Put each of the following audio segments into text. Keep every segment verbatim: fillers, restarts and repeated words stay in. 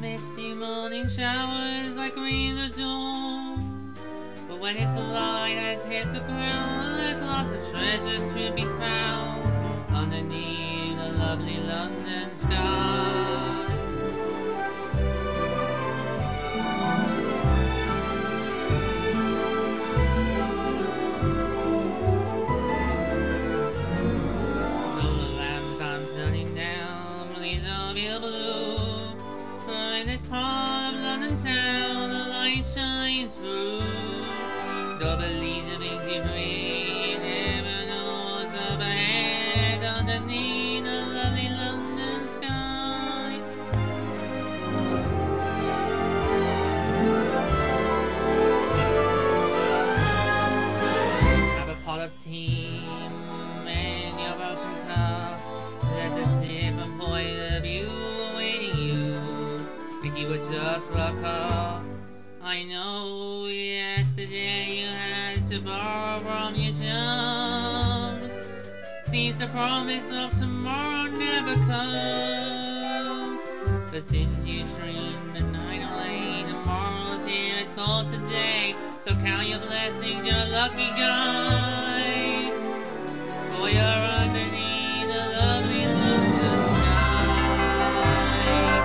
misty morning showers like rain at dawn. But when its light has hit the ground, there's lots of treasures to be found underneath the lovely London sky. Blue, for in this part of London town the light shines through. Though the leaves of easy breeze, never knows overhead underneath the lovely London sky. Have a pot of tea in your broken cup. There's a different point of view awaiting you if you would just look up. I know yesterday you had to borrow from your chums. Seems the promise of tomorrow never comes. But since you dreamed the night away, tomorrow's here, it's called today. So count your blessings, you're a lucky guy, for you're underneath the lovely London sky.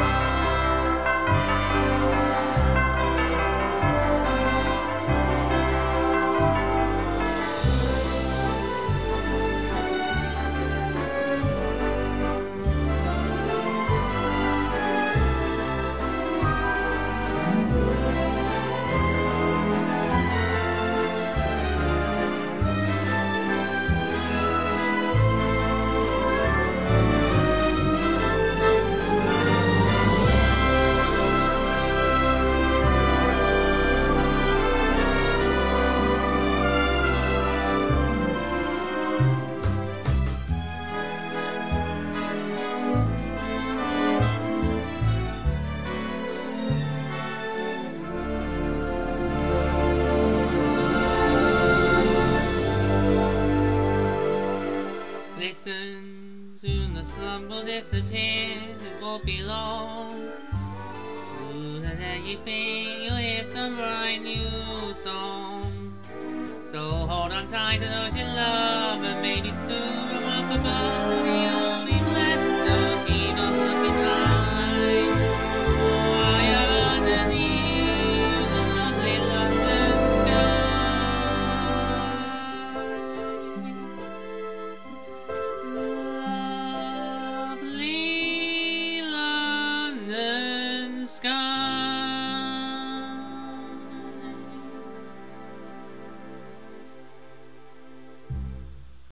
Listen, soon the slump will disappear, it won't be long. Sooner than you think, you'll hear some bright new song. So hold on tight to those you love, and maybe soon from up above you'll